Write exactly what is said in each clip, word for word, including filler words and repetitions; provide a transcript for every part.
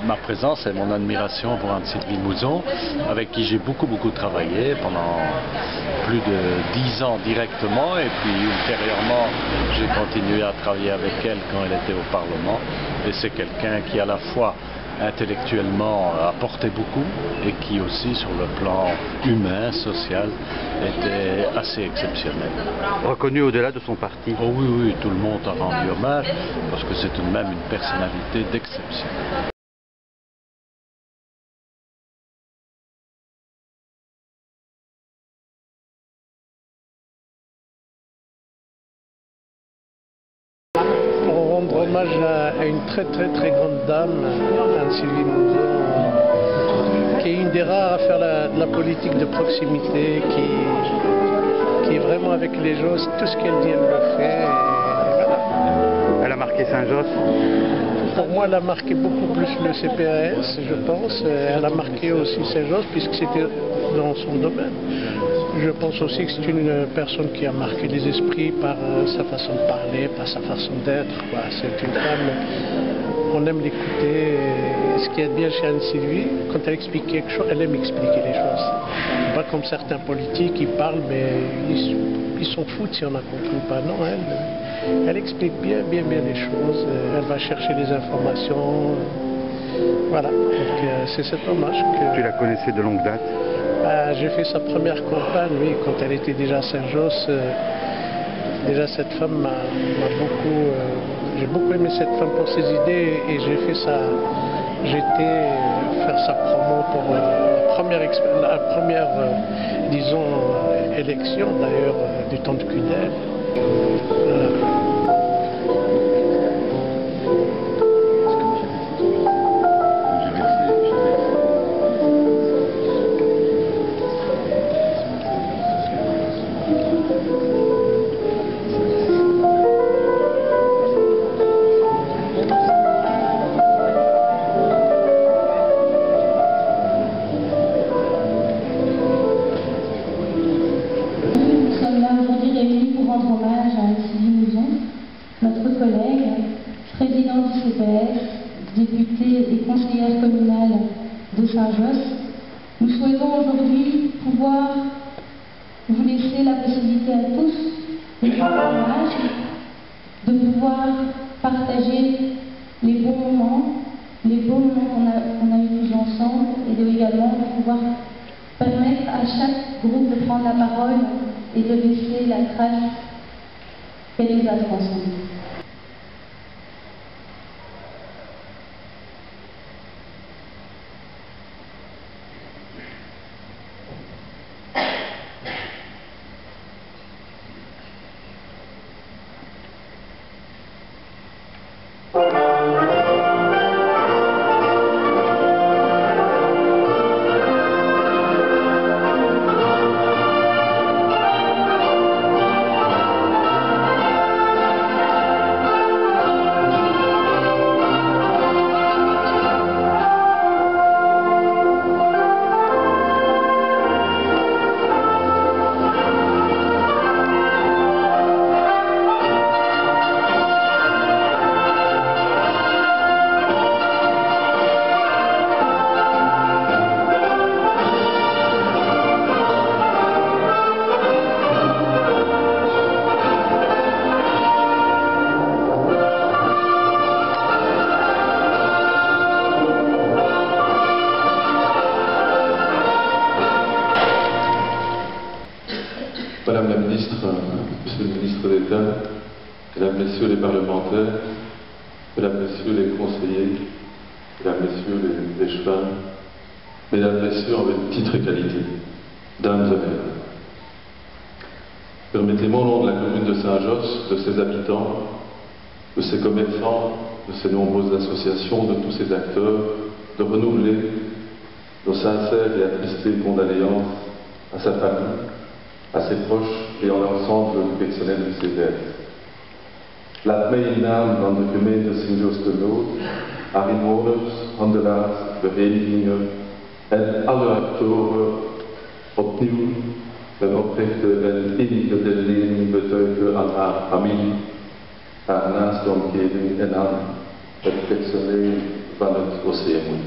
ma présence et mon admiration pour Anne-Sylvie Mouzon, avec qui j'ai beaucoup beaucoup travaillé pendant plus de dix ans directement, et puis ultérieurement j'ai continué à travailler avec elle quand elle était au Parlement, et c'est quelqu'un qui à la fois intellectuellement apportait beaucoup et qui aussi sur le plan humain, social, était assez exceptionnel. Reconnu au-delà de son parti. Oh oui, oui, tout le monde a rendu hommage parce que c'est tout de même une personnalité d'exception. Rendre hommage à, à une très très très grande dame, Anne-Sylvie Mouzon, qui est une des rares à faire la, la politique de proximité, qui, qui est vraiment avec les gens, tout ce qu'elle dit elle le fait. Et, et voilà. Elle a marqué Saint-Josse. Pour moi, elle a marqué beaucoup plus le C P A S, je pense. Elle a marqué aussi Saint-Josse, puisque c'était dans son domaine. Je pense aussi que c'est une personne qui a marqué les esprits par euh, sa façon de parler, par sa façon d'être. C'est une femme, on aime l'écouter. Ce qui est bien chez Anne-Sylvie, quand elle explique quelque chose, elle aime expliquer les choses. Pas comme certains politiques, ils parlent, mais ils, ils s'en foutent si on a compris ou pas. Non, elle, elle explique bien, bien, bien les choses. Elle va chercher les informations. Voilà, donc euh, c'est cet hommage que... Tu la connaissais de longue date? Euh, J'ai fait sa première campagne, oui, quand elle était déjà à Saint-Josse. Euh, déjà, cette femme m'a beaucoup... Euh, j'ai beaucoup aimé cette femme pour ses idées et j'ai fait sa... J'étais faire sa promo pour euh, la première, la première euh, disons, euh, élection, d'ailleurs, euh, du temps de Cudel. Voilà. Présidente du C P S, députée et conseillère communale de Saint-Josse, nous souhaitons aujourd'hui pouvoir vous laisser la possibilité à tous de rendre hommage, de pouvoir partager les bons moments, les beaux moments qu'on a, qu'on a eu tous ensemble, et de également de pouvoir permettre à chaque groupe de prendre la parole et de laisser la trace qu'elle nous a transmise. Madame la ministre, Monsieur le ministre d'État, Mesdames, Messieurs les parlementaires, Mesdames, Messieurs les conseillers, Mesdames, Messieurs les échevins, Mesdames, Messieurs en titre et qualité, Dames et Messieurs, permettez-moi au nom de la commune de Saint-Josse, de ses habitants, de ses commerçants, de ses nombreuses associations, de tous ses acteurs, de renouveler nos sincères et attristées condoléances à sa famille, à ses proches et en l'ensemble du personnel du C P S. Laat mij in naam van de gemeente Sint-Joost de Noord, haar inwoners, handelaars, verenigingen en alle actoren opnieuw een oprechte en innige deelneming betuigen aan haar familie, haar naaste omgeving en aan het personeel Vanut Oseemui.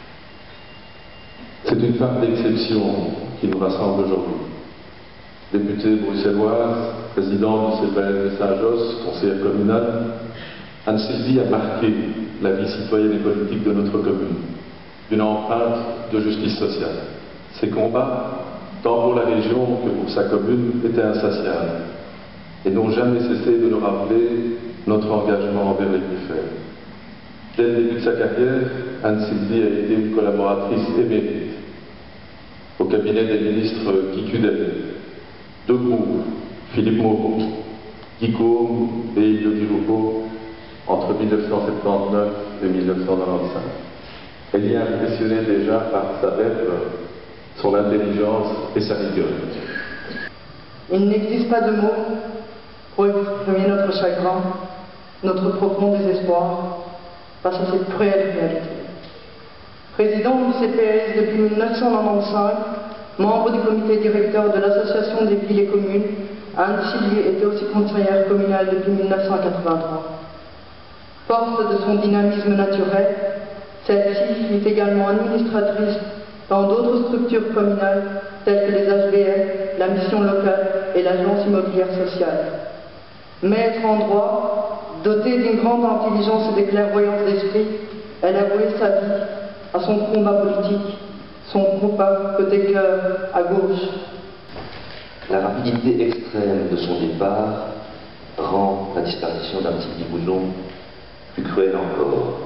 C'est une femme d'exception qui nous rassemble aujourd'hui. Députée bruxelloise, présidente du C P S de Saint-Josse, conseillère communale, Anne-Sylvie a marqué la vie citoyenne et politique de notre commune, d'une empreinte de justice sociale. Ses combats, tant pour la région que pour sa commune, étaient insatiables et n'ont jamais cessé de nous rappeler notre engagement envers les plus faibles. Dès le début de sa carrière, Anne-Sylvie a été une collaboratrice émérite au cabinet des ministres Guy Cudel, De Groux, Philippe Moreau, Guy Côme et Ilio Di Rupo entre mille neuf cent soixante-dix-neuf et mille neuf cent quatre-vingt-quinze. Elle y a impressionné déjà par sa verve, son intelligence et sa rigueur. Il n'existe pas de mots pour exprimer notre chagrin, notre profond désespoir face à cette cruelle réalité. Président du C P S depuis mille neuf cent quatre-vingt-quinze, membre du comité directeur de l'Association des villes et communes, Anne-Sylvie était aussi conseillère communale depuis mille neuf cent quatre-vingt-trois. Forte de son dynamisme naturel, celle-ci fut également administratrice dans d'autres structures communales telles que les H B L, la mission locale et l'agence immobilière sociale. Maître en droit, dotée d'une grande intelligence et de clairvoyance d'esprit, elle a voué sa vie à son combat politique, son combat côté cœur à gauche. La rapidité extrême de son départ rend la disparition d'Anne-Sylvie Mouzon plus cruelle encore.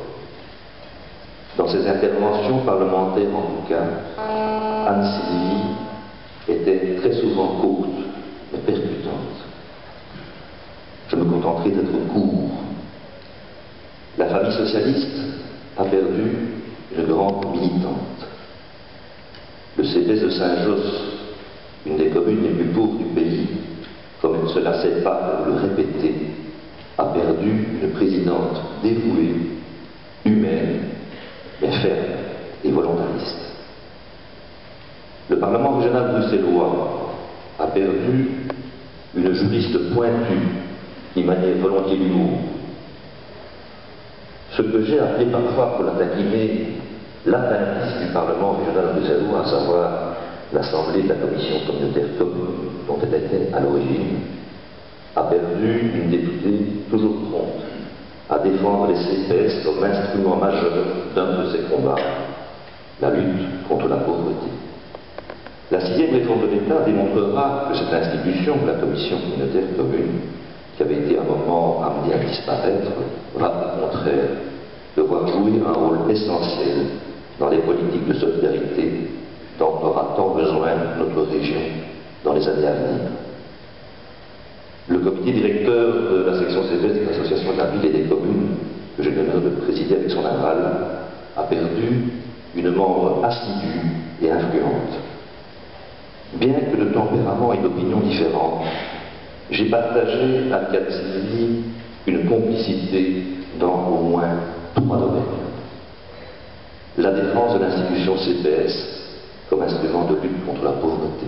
Dans ses interventions parlementaires en tout cas, Anne-Sylvie était très souvent courte mais percutante. Je me contenterai d'être court. La famille socialiste a perdu une grande militante. Le C P S de Saint-Josse, une des communes les plus pauvres du pays, comme elle ne se lassait pas de le répéter, a perdu une présidente dévouée, humaine, mais ferme et volontariste. Le Parlement régional bruxellois a perdu une juriste pointue qui maniait volontiers l'humour. Ce que j'ai appelé parfois, pour la taquiner, l'appendice du Parlement régional bruxellois, à savoir l'Assemblée de la Commission communautaire commune dont elle était à l'origine, a perdu une députée toujours prompte à défendre les C P S comme instrument majeur d'un de ses combats, la lutte contre la pauvreté. La sixième réforme de l'État démontrera que cette institution, la Commission communautaire commune, qui avait été à un moment amenée à disparaître, va au contraire devoir jouer un rôle essentiel dans les politiques de solidarité dont aura tant besoin notre région dans les années à venir. Le comité directeur de la section C P S de l'Association de la ville et des communes, que j'ai l'honneur de présider avec son aval, a perdu une membre assidue et influente. Bien que de tempérament et d'opinions différentes, j'ai partagé avec Anne-Sylvie une complicité dans au moins trois domaines. La défense de l'institution C P S comme instrument de lutte contre la pauvreté.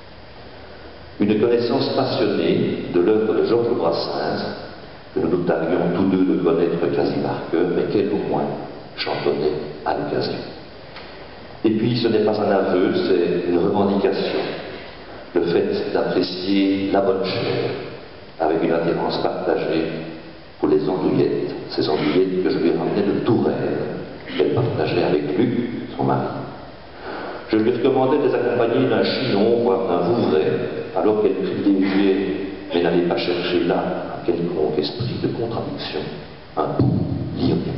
Une connaissance passionnée de l'œuvre de Georges Brassens, que nous nous targuions tous deux de connaître quasi par cœur, mais qu'elle au moins chantonnait à l'occasion. Et puis ce n'est pas un aveu, c'est une revendication. Le fait d'apprécier la bonne chair avec une attirance partagée pour les andouillettes, ces andouillettes que je lui ai ramenées de Touraine, qu'elle partageait avec Luc, son mari. Je lui recommandais de les accompagner d'un chinon, voire d'un vouvray, alors qu'elle privilégiait, mais n'allait pas chercher là un quelconque esprit de contradiction, un bout lyonnais.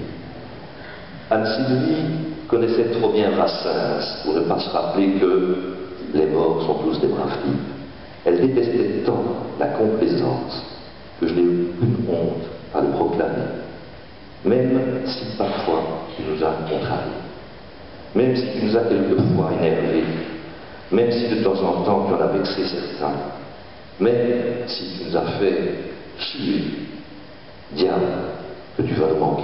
Anne-Sylvie connaissait trop bien Brassens pour ne pas se rappeler que les morts sont tous des braves types. Elle détestait tant la complaisance que je n'ai eu aucune honte à le proclamer, même si parfois il nous a contrariés, même si tu nous as quelquefois énervés, même si de temps en temps tu en as vexé certains, même si tu nous as fait suer, diable, que tu vas le manquer.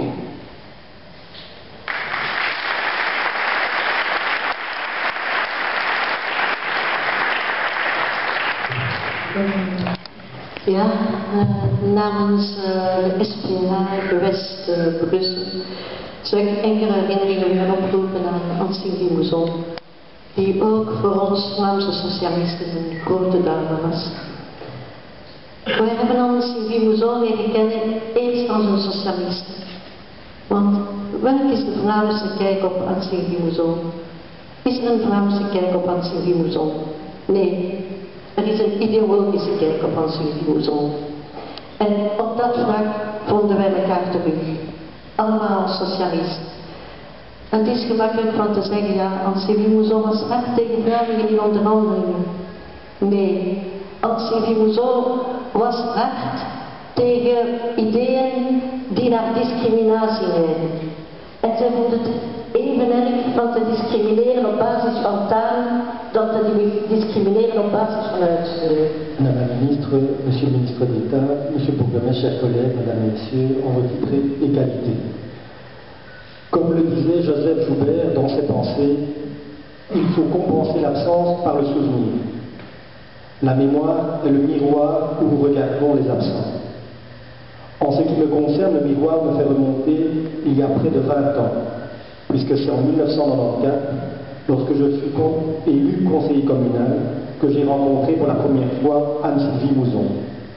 Ja, uh, namens uh, S P H West uh, Brussel zou ik enkele herinneringen willen oproepen aan, aan Sylvie Mouzon, die ook voor ons Vlaamse socialisten een grote dame was. Wij hebben aan Sylvie Mouzon leren kennen eerst als een socialiste. Want welk is de Vlaamse kijk op aan Sylvie Mouzon? Is er een Vlaamse kijk op aan Sylvie Mouzon? Nee, er is een ideologische kijk op aan Sylvie Mouzon. En op dat vlak vonden wij elkaar terug. Allemaal socialisten. En het is gemakkelijk van te zeggen, ja, aan Sylvie Mouzon was hard tegen Vlamingen in onderhandelingen. Nee, aan Sylvie Mouzon was hard tegen ideeën die naar discriminatie leiden. En zij vond het even erg van te discrimineren op basis van taal dan te discrimineren op basis van huidskleur. Madame la ministre, Monsieur le ministre d'État, Monsieur le bourgmestre, chers collègues, Mesdames et Messieurs, on retitrait égalité. Comme le disait Joseph Joubert dans ses pensées, il faut compenser l'absence par le souvenir. La mémoire est le miroir où nous regardons les absents. En ce qui me concerne, le miroir me fait remonter il y a près de vingt ans, puisque c'est en mille neuf cent quatre-vingt-quatorze, lorsque je fus élu conseiller communal, que j'ai rencontré pour la première fois Anne-Sylvie Mouzon.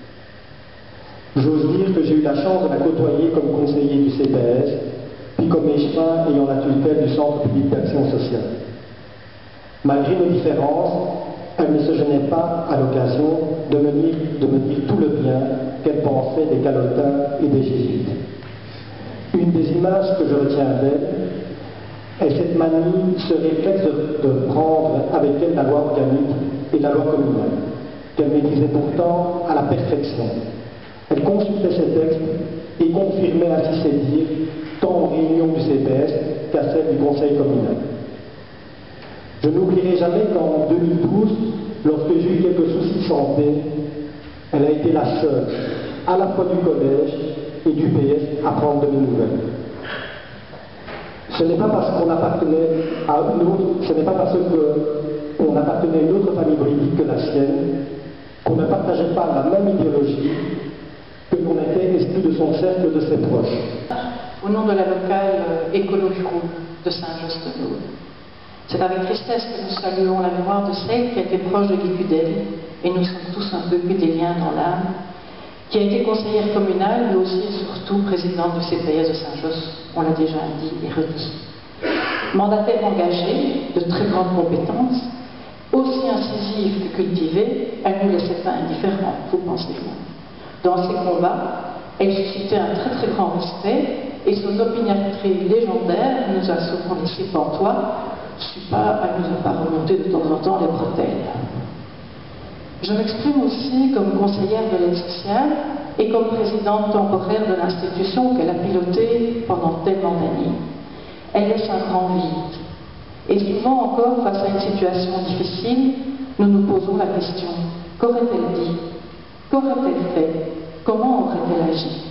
J'ose dire que j'ai eu la chance de la côtoyer comme conseiller du C P S, puis comme échevin ayant la tutelle du Centre public d'action sociale. Malgré nos différences, elle ne se gênait pas, à l'occasion, de me dire, de me dire tout le bien qu'elle pensait des Calotins et des Jésuites. Une des images que je retiens d'elle est cette manie, ce réflexe de, de prendre avec elle la loi organique et la loi communale, qu'elle maîtrisait pourtant à la perfection. Elle consultait ses textes et confirmait ainsi ses dires, tant aux réunions du C P S qu'à celles du Conseil communal. Je n'oublierai jamais qu'en deux mille douze, lorsque j'ai eu quelques soucis de santé, elle a été la seule, à la fois du collège et du P S, à prendre de mes nouvelles. Ce n'est pas parce qu'on appartenait à une autre, ce n'est pas parce qu'on appartenait à une autre famille brigitte que la sienne, qu'on ne partageait pas la même idéologie, que l'on était exclu de son cercle de ses proches. Au nom de la locale écolo-bureau de Saint-Just-de-Gaulle, c'est avec tristesse que nous saluons la mémoire de celle qui a été proche de Guy Cudel, et nous sommes tous un peu cudéliens dans l'âme, qui a été conseillère communale, mais aussi et surtout présidente du C P S de Saint-Just, on l'a déjà dit et redit. Mandataire engagée, de très grandes compétences, aussi incisive que cultivée, elle ne nous laissait pas indifférents, vous pensez bien. Dans ses combats, elle suscitait un très très grand respect, et son opiniâtreté légendaire nous a souvent laissé pantois. Je ne suis pas, elle nous a pas remonté de temps en temps les bretelles. Je m'exprime aussi comme conseillère de l'aide sociale et comme présidente temporaire de l'institution qu'elle a pilotée pendant tellement d'années. Elle laisse un grand vide. Et souvent encore, face à une situation difficile, nous nous posons la question, qu'aurait-elle dit? Qu'aurait-elle fait? Comment aurait-elle agi?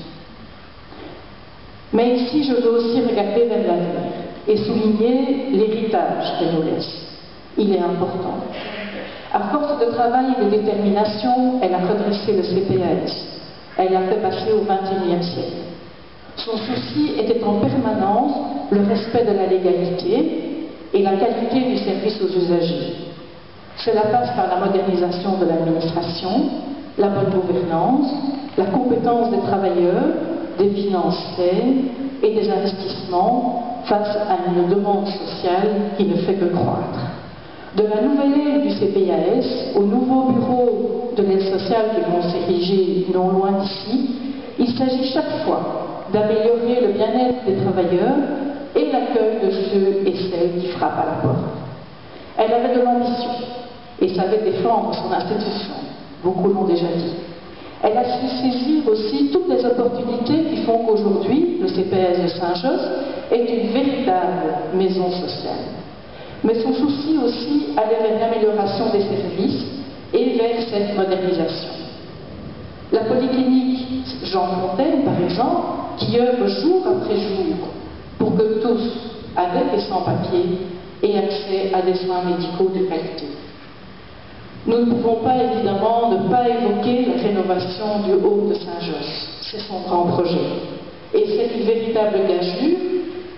Mais ici, je veux aussi regarder vers l'avenir et souligner l'héritage qu'elle nous laisse. Il est important. À force de travail et de détermination, elle a redressé le C P S. Elle l'a fait passer au vingt et unième siècle. Son souci était en permanence le respect de la légalité et la qualité du service aux usagers. Cela passe par la modernisation de l'administration, la bonne gouvernance, la compétence des travailleurs, des finances saines et des investissements face à une demande sociale qui ne fait que croître. De la nouvelle ère du C P A S au nouveau bureau de l'aide sociale qui vont s'ériger non loin d'ici, il s'agit chaque fois d'améliorer le bien-être des travailleurs et l'accueil de ceux et celles qui frappent à la porte. Elle avait de l'ambition et savait défendre son institution. Beaucoup l'ont déjà dit. Elle a su saisir aussi toutes les opportunités qui font qu'aujourd'hui, le C P S de Saint-Just est une véritable maison sociale. Mais son souci aussi allait vers l'amélioration des services et vers cette modernisation. La polyclinique Jean Fontaine, par exemple, qui œuvre jour après jour pour que tous, avec et sans papier, aient accès à des soins médicaux de qualité. Nous ne pouvons pas évidemment ne pas évoquer la rénovation du Haut de Saint-Just. C'est son grand projet. Et c'est une véritable gageure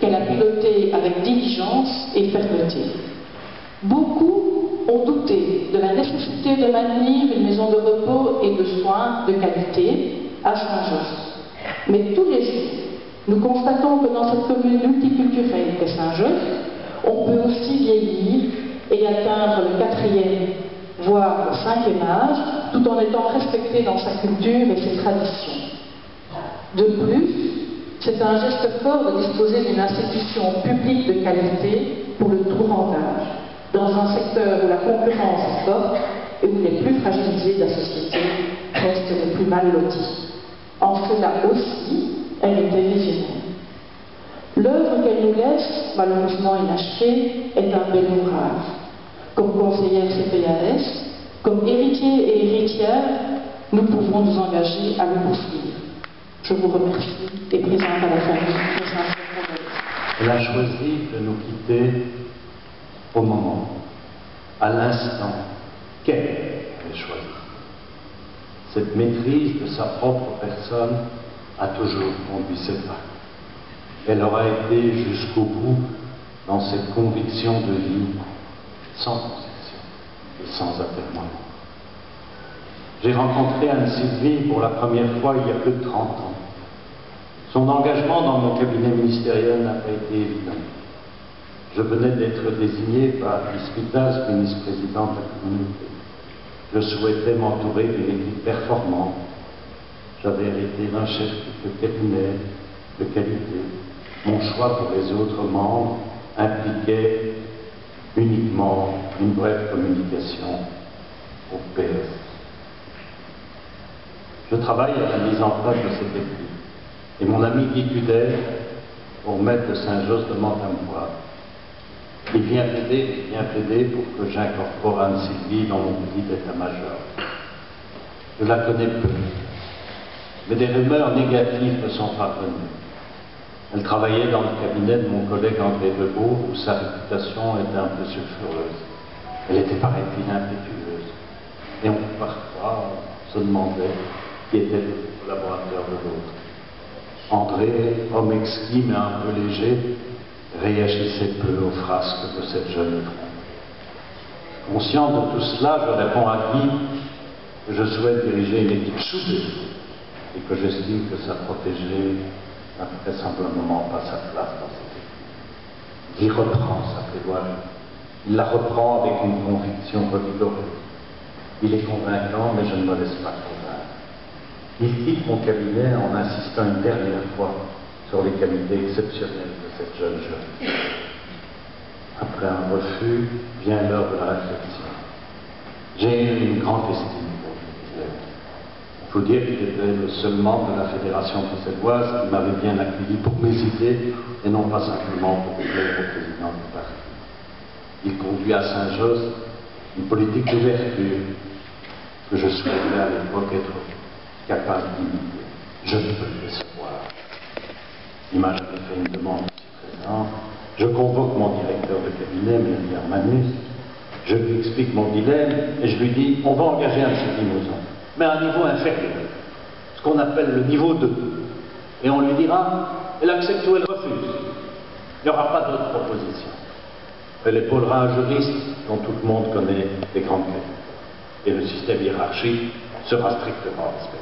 qu'elle a piloté avec diligence et fermeté. Beaucoup ont douté de la nécessité de maintenir une maison de repos et de soins de qualité à Saint-Josse. Mais tous les jours, nous constatons que dans cette commune multiculturelle qu'est Saint-Josse, on peut aussi vieillir et atteindre le quatrième, voire le cinquième âge, tout en étant respecté dans sa culture et ses traditions. De plus, c'est un geste fort de disposer d'une institution publique de qualité pour le tout grand âge, dans un secteur où la concurrence est forte et où les plus fragilisés de la société restent les plus mal lotis. En cela aussi, elle était visionnaire. L'œuvre qu'elle nous laisse, malheureusement inachevée, est un bel ouvrage. Comme conseillère C P A S, comme héritier et héritière, nous pouvons nous engager à le poursuivre. Je vous remercie et présente à la famille mes sincères condoléances. Elle a choisi de nous quitter au moment, à l'instant qu'elle avait choisi. Cette maîtrise de sa propre personne a toujours conduit ses pas. Elle aura été jusqu'au bout dans cette conviction de vie, sans concession et sans atermoiement. J'ai rencontré Anne-Sylvie pour la première fois il y a plus de trente ans. Son engagement dans mon cabinet ministériel n'a pas été évident. Je venais d'être désigné par Ispitas, ministre-président de la communauté. Je souhaitais m'entourer d'une équipe performante. J'avais hérité d'un chef de cabinet de qualité. Mon choix pour les autres membres impliquait uniquement une brève communication au P S. Je travaille à la mise en place de cette équipe. Et mon ami Guy Cudet, pour maître de Saint-Josse, demande à moi. Il vient plaider, il vient plaider pour que j'incorpore Anne-Sylvie dans mon petit état-major. Je la connais peu, mais des rumeurs négatives me sont parvenues. Elle travaillait dans le cabinet de mon collègue André Debeau, où sa réputation était un peu sulfureuse. Elle était, paraît-il, impétueuse. Et on, parfois, on se demandait qui était le collaborateur de l'autre. André, homme exquis mais un peu léger, réagissait peu aux frasques de cette jeune femme. Conscient de tout cela, je réponds à Guy que je souhaite diriger une équipe soudée et que j'estime que sa protégée n'a vraisemblablement pas sa place dans cette équipe. Guy reprend sa plaidoirie. Il la reprend avec une conviction revigorée. Il est convaincant, mais je ne me laisse pas convaincre. Il quitte mon cabinet en insistant une dernière fois sur les qualités exceptionnelles de cette jeune jeune. Après un refus, vient l'heure de la réflexion. J'ai une grande estime pour lui. Il faut dire qu'il était le seul membre de la Fédération bruxelloise qui m'avait bien accueilli pour mes idées et non pas simplement pour plaire au président du parti. Il conduit à Saint-Josse une politique d'ouverture que je souhaitais à l'époque être capable d'imiter. Je ne peux le décevoir. Il m'a jamais fait une demande aussi présente. Je convoque mon directeur de cabinet, Mélanie Hermanus. Je lui explique mon dilemme et je lui dis on va engager un Sylvie-Mouzon, mais à un niveau inférieur, ce qu'on appelle le niveau deux. Et on lui dira elle accepte ou elle refuse. Il n'y aura pas d'autre proposition. Elle épaulera un juriste dont tout le monde connaît les grandes qualités. Et le système hiérarchique sera strictement respecté.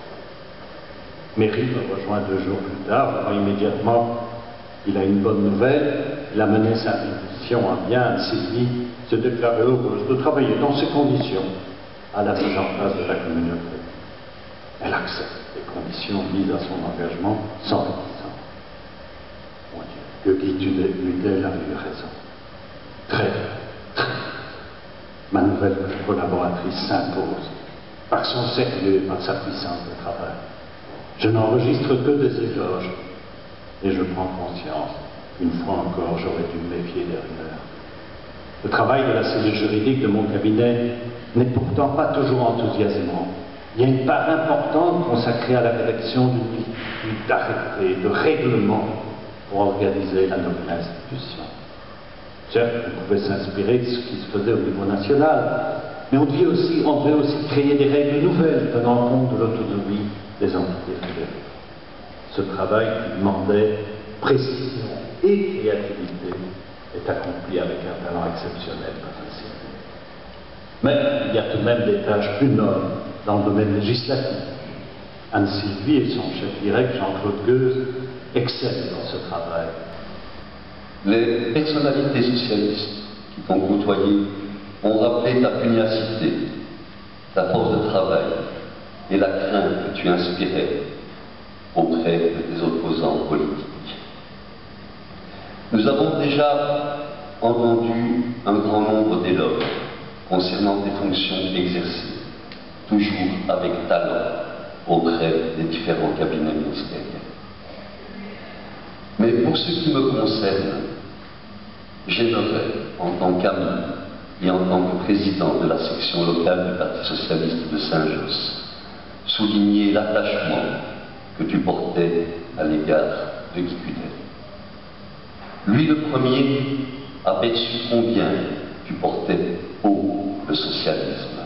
Méry me rejoint deux jours plus tard, alors immédiatement, il a une bonne nouvelle, il a mené sa mission à bien, Sylvie se déclarait heureuse de travailler dans ces conditions à la mise en place de la communauté. Elle accepte les conditions mises à son engagement sans réticence. Mon Dieu, que Guy Tudel a eu raison. Très, très. Ma nouvelle collaboratrice s'impose par son sérieux et par sa puissance de travail. Je n'enregistre que des éloges et je prends conscience qu'une fois encore j'aurais dû me méfier des rumeurs. Le travail de la cellule juridique de mon cabinet n'est pourtant pas toujours enthousiasmant. Il y a une part importante consacrée à la rédaction d'une multitude d'arrêtés, de règlements pour organiser la nouvelle institution. Certes, on pouvait s'inspirer de ce qui se faisait au niveau national, mais on devait aussi, on devait aussi créer des règles nouvelles tenant compte de l'autonomie des entités fédérées. Ce travail qui demandait précision, et créativité est accomplie avec un talent exceptionnel, pas facile. Mais il y a tout de même des tâches plus nobles dans le domaine législatif. Anne-Sylvie et son chef direct, Jean-Claude Gueuze, excellent dans ce travail. Les personnalités socialistes qui t'ont côtoyé ont rappelé ta pugnacité, ta force de travail et la crainte que tu inspirais auprès de tes opposants politiques. Nous avons déjà entendu un grand nombre d'éloges concernant tes fonctions exercées, toujours avec talent auprès des différents cabinets ministériels. Mais pour ce qui me concerne, j'aimerais, en tant qu'ami et en tant que président de la section locale du Parti socialiste de Saint-Josse, souligner l'attachement que tu portais à l'égard de Guy Cudel. Lui, le premier, a perçu combien tu portais haut le socialisme.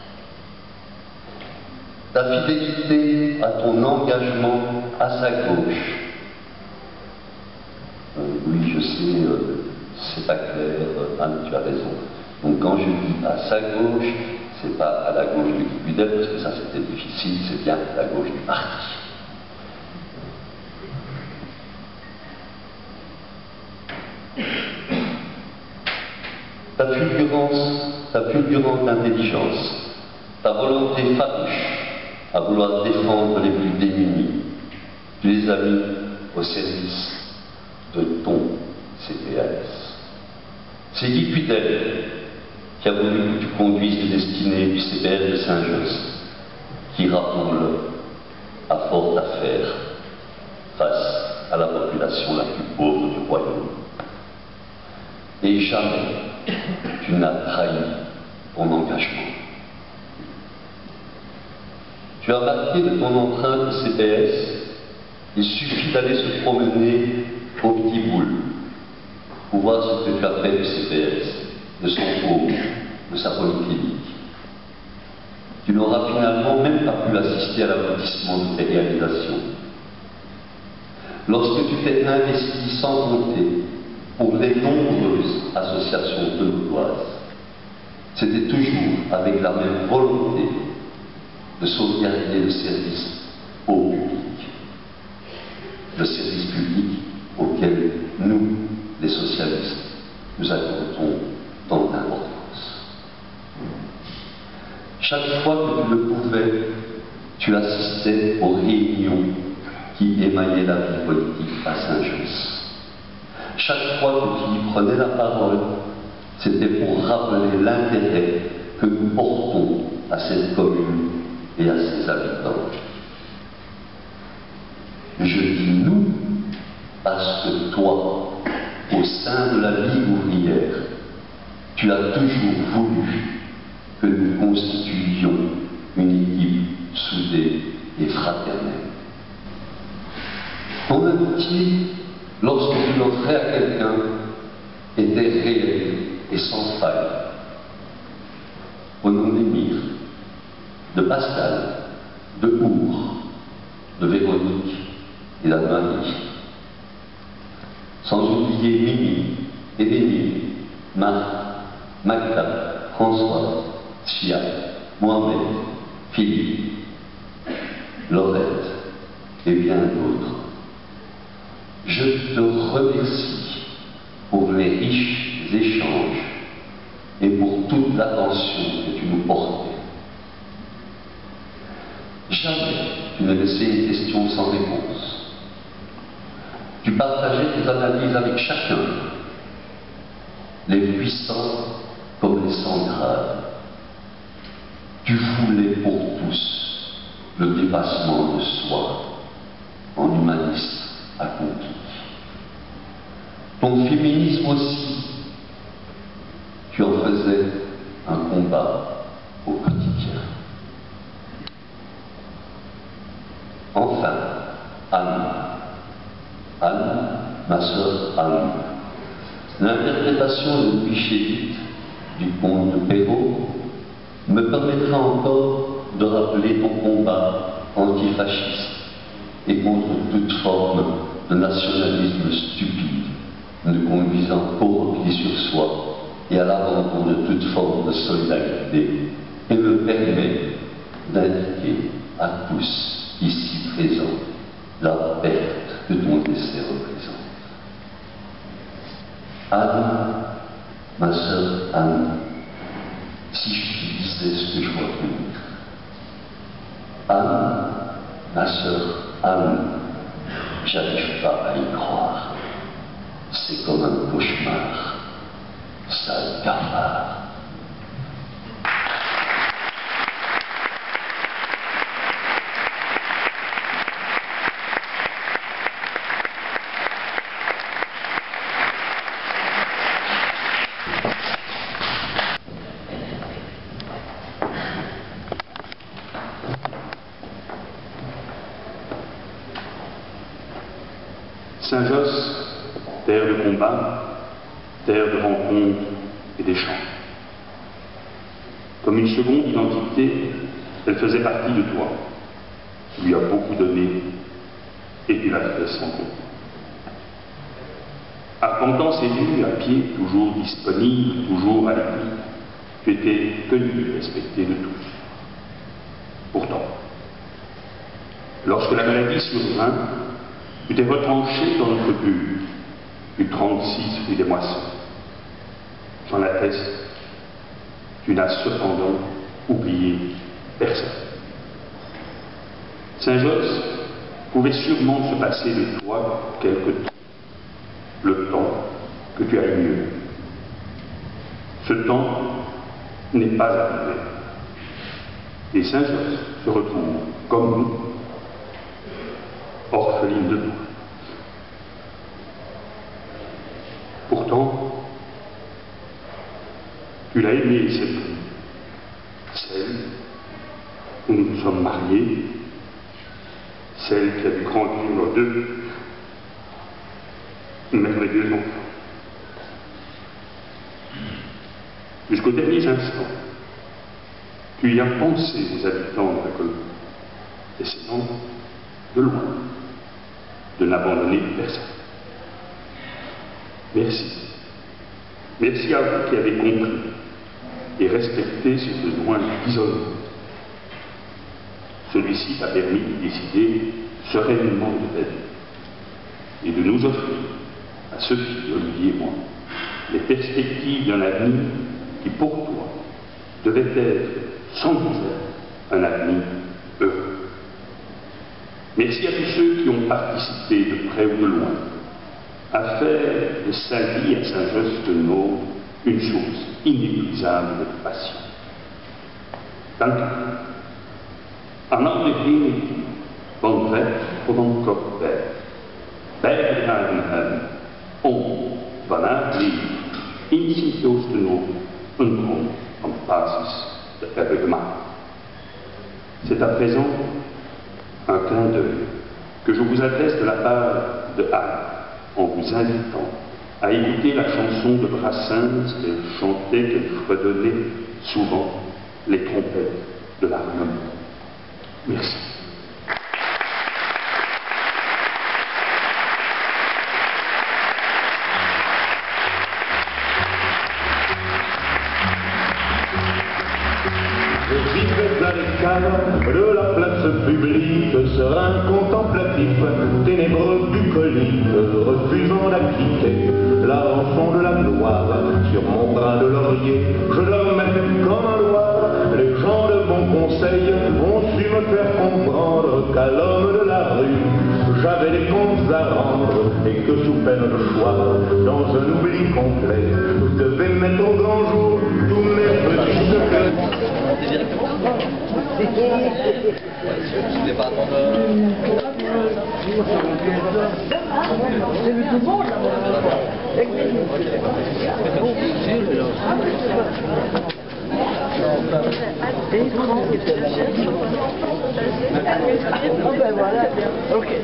Ta fidélité à ton engagement à sa gauche. Euh, oui, je sais, euh, c'est pas clair, euh, Anne, tu as raison. Donc quand je dis à sa gauche, c'est pas à la gauche de Guy Cudel, parce que ça c'était difficile, c'est bien à la gauche du parti. Ta fulgurance, ta fulgurante intelligence, ta volonté farouche à vouloir défendre les plus démunis, tu les as mis au service de ton C P A S. C'est Guy Cudel qui a voulu que tu conduises les destinées du C P S de Saint-Josse, qui, rappelons-le, a fort à faire face à la population la plus pauvre du royaume. Et jamais tu n'as trahi ton engagement. Tu as marqué de ton empreinte C P S, il suffit d'aller se promener au Petit Boule pour voir ce que tu as fait du C P S, de son cours, de sa polyclinique. Tu n'auras finalement même pas pu assister à l'aboutissement de tes réalisations. Lorsque tu t'es investi sans compter pour les nombreuses associations quebecoises, c'était toujours avec la même volonté de sauvegarder le service au public, le service public auquel nous, les socialistes, nous accordons tant d'importance. Chaque fois que tu le pouvais, tu assistais aux réunions qui émaillaient la vie politique à Saint-Josse. Chaque fois que tu y prenais la parole, c'était pour rappeler l'intérêt que nous portons à cette commune et à ses habitants. Je dis nous parce que toi, au sein de la Ligue ouvrière, tu as toujours voulu que nous constituions une équipe soudée et fraternelle. Ton amitié, lorsque tu l'offrais à quelqu'un, était réelle et sans faille. Au nom d'Émile, de Pascal, de Our, de Véronique et d'Anne-Marie, sans oublier Mimi, Émilie, Marc, Magda, François, Chia, Mohamed, Philippe, Laurette et bien d'autres. Je te remercie pour les riches échanges et pour toute l'attention que tu nous portais. Jamais tu ne laissais une question sans réponse. Tu partageais tes analyses avec chacun, les puissants comme les sans grades. Tu voulais pour tous le dépassement de soi en humaniste accompli. Ton féminisme aussi, tu en faisais un combat au quotidien. Enfin, Anne, Anne, ma sœur Anne, l'interprétation de Pichédite du conte de Perrault me permettra encore de rappeler ton combat antifasciste et contre toute forme de nationalisme stupide nous conduisant au repli sur soi et à l'abandon de toute forme de solidarité, et me permet d'indiquer à tous ici présents la perte que ton décès représente. Anne, ma sœur Anne, si je te disais ce que je vois venir. Anne, ma sœur Anne, j'arrive pas à y croire. C'est comme un cauchemar, sale cafard. Saint-Josse, terre de combat, terre de rencontres et d'échanges. Comme une seconde identité, elle faisait partie de toi. Tu lui as beaucoup donné et tu l'as fait sans compte. Arpentant ces rues à pied, toujours disponible, toujours à l'écoute, tu étais connu et respecté de tous. Pourtant, lorsque la maladie survint, tu t'es retranché dans notre bulle, du trente-six rue des Moissons. J'en atteste, tu n'as cependant oublié personne. Saint-Josse pouvait sûrement se passer de toi quelque temps, le temps que tu as eu mieux. Ce temps n'est pas arrivé. Et Saint-Josse se retrouve, comme nous, orpheline de toi. Pourtant, tu l'as aimée, cette vie, celle où nous nous sommes mariés, celle qui a dû grandir nos deux merveilleux enfants. Jusqu'aux derniers instants, tu y as pensé aux habitants de la commune, essayant de loin de n'abandonner personne. Merci. Merci à vous qui avez compris et respecté ce besoin d'isolement. Celui-ci t'a permis de décider sereinement de ta vie et de nous offrir, à Sophie, Olivier et moi, les perspectives d'un avenir qui, pour toi, devait être sans misère un avenir heureux. Merci à tous ceux qui ont participé de près ou de loin à faire de sa vie à Saint-Josse de Nôtre une source inépuisable de passion. Danke. An alle wenigen van weg van Kopberg, bijgedragen hebben om vanuit leven in Sint-Joost de Nôtre een bron van basis te hebben gemaakt. C'est à présent un clin d'œil que je vous adresse de la part de Anne, en vous invitant à écouter la chanson de Brassens qu'elle chantait, qu'elle fredonnait souvent, les trompettes de l'harmonie. Merci. Je vivais à l'écart de la place publique, serein contemplatif, ténébreux bucolique, refusant d'acquitter la rançon de la gloire. Sur mon bras de laurier, je dormais comme un loir. Les gens de bon conseil ont su me faire comprendre qu'à l'homme de la rue, j'avais des comptes à rendre et que sous peine de choix, dans un oubli complet, je devais mettre au grand jour tous mes petits secrets. Je ne vais pas attendre. C'est le tout bon, là. Oh ben voilà, bien. Ok.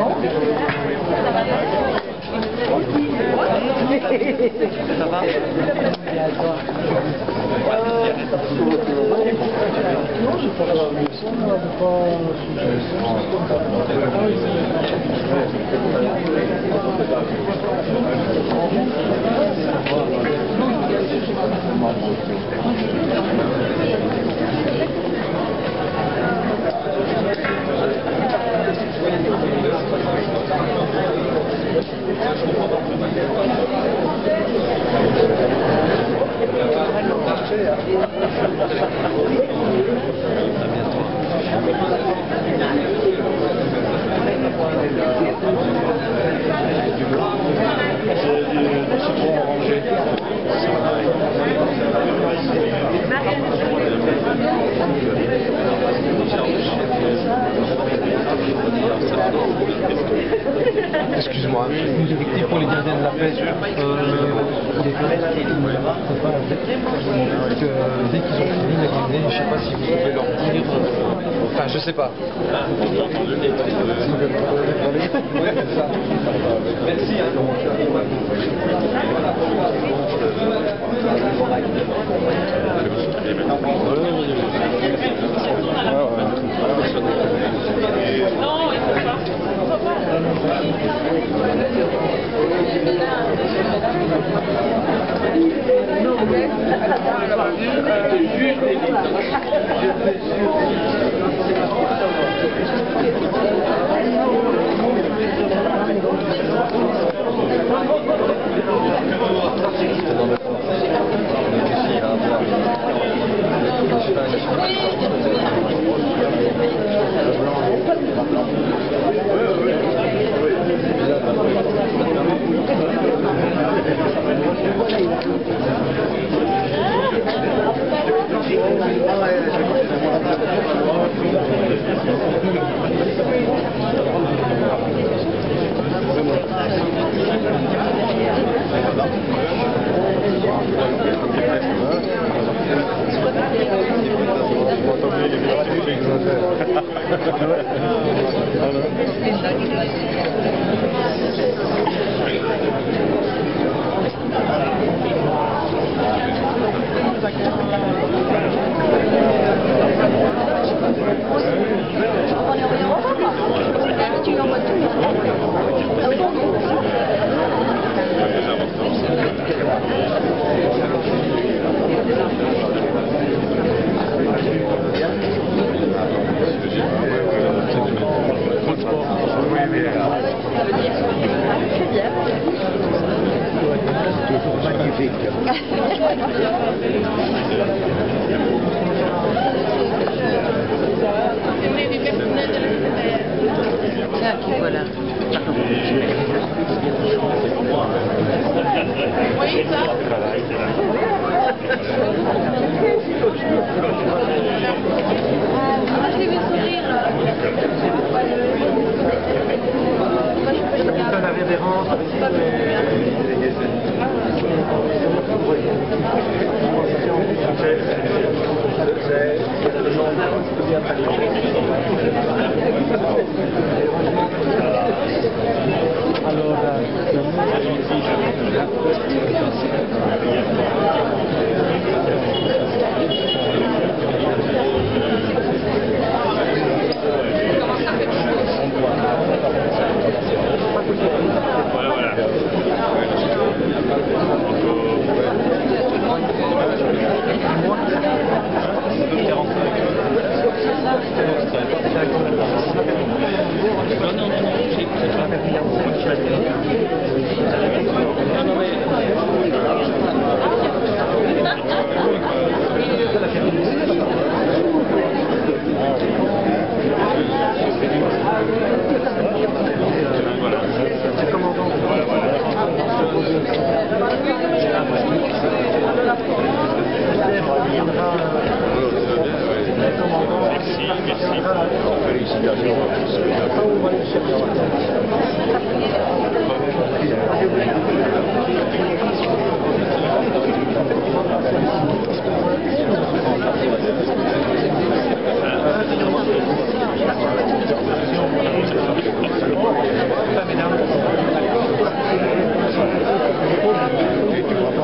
Ça va? Non, je Excuse-moi, une directive pour les gardiens de la paix. Euh, que dès qu'ils ont fini les ramener, je sais pas si vous pouvez leur dire. Euh, enfin, je sais pas. Merci.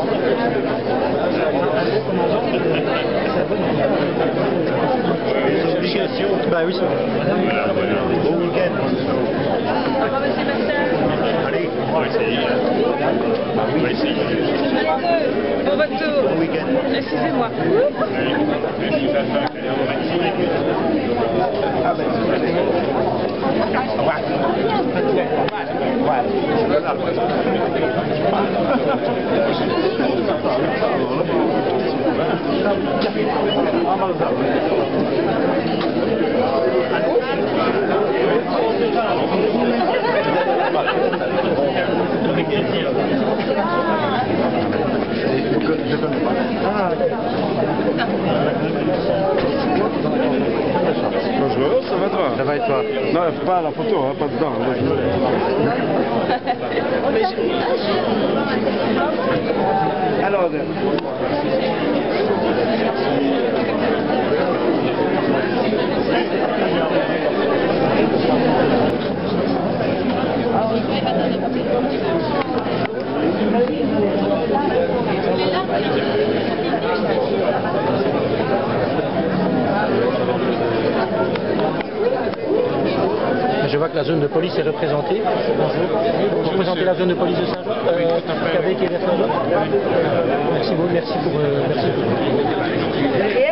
Merci. félicitations. Bah oui, c'est vrai. Bon week-end. Allez, on va essayer. Bah oui, on va essayer. Bon retour. Bon week-end. Excusez-moi. Ah ben, au revoir. Bonjour, ça va toi? Ça va et toi? Non, pas la photo, hein, pas dedans. Alors, Je vois que la zone de police est représentée. Bonjour. Vous représentez la zone de police de Saint-Jean, euh, Québec et vers Saint-Jean. Merci beaucoup, merci pour... Euh, merci pour...